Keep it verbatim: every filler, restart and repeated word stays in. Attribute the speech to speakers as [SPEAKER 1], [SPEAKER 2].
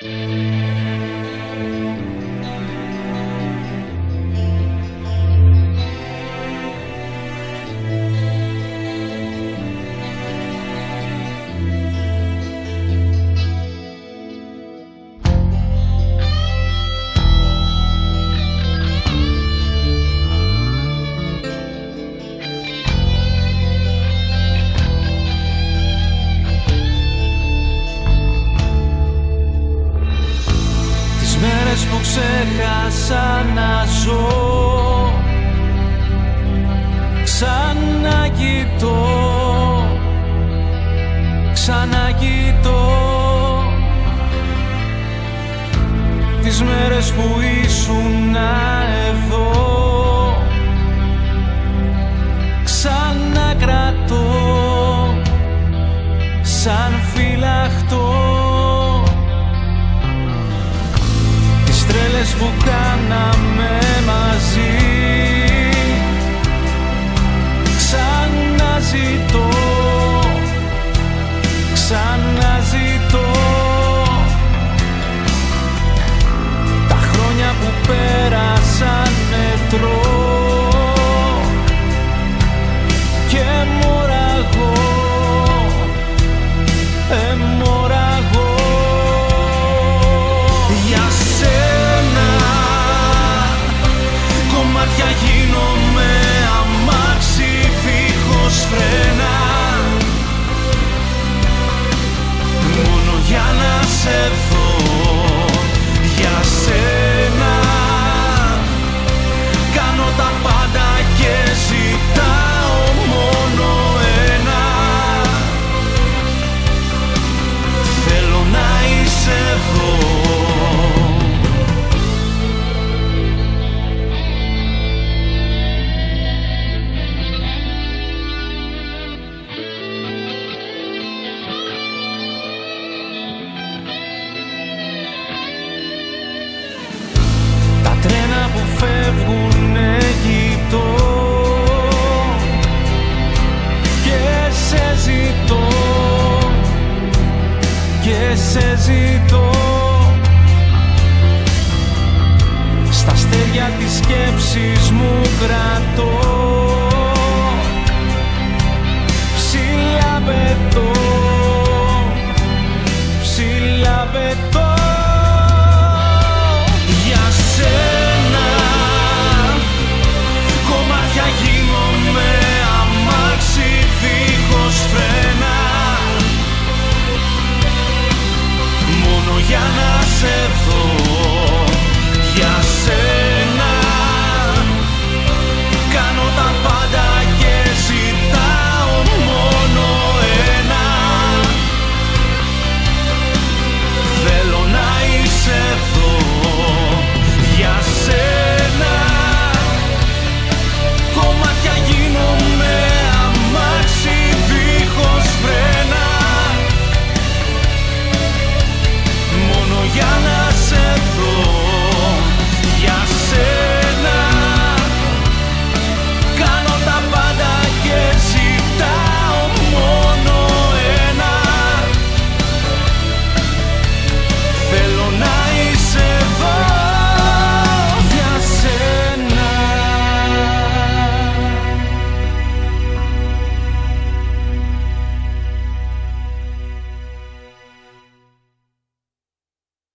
[SPEAKER 1] Που ξέχασα να ζω, ξανακοιτώ, ξανακοιτώ τις μέρες που ήσουν εδώ, ξανακρατώ σαν φυλαχτό τρέλες που κάναμε μαζί. Ξαναζητώ, ξαναζητώ τα χρόνια που πέρασαν μετρώ και μωραγώ, εμωραγώ για σένα. Κομμάτια γίνομαι αμάξι δίχως φρένα, μόνο για να σε δω. Για σένα κάνω τα πάντα και ζητάω μόνο ένα, θέλω να είσαι εδώ. Τρένα που φεύγουνε κοιτώ και σε ζητώ, και σε ζητώ. Στα αστέρια της σκέψης μου κρατώ, ψηλά πετώ, ψηλά πετώ. Σένα κομμάτια γίνομαι αμάξι δίχως φρένα, μόνο για να σε δω.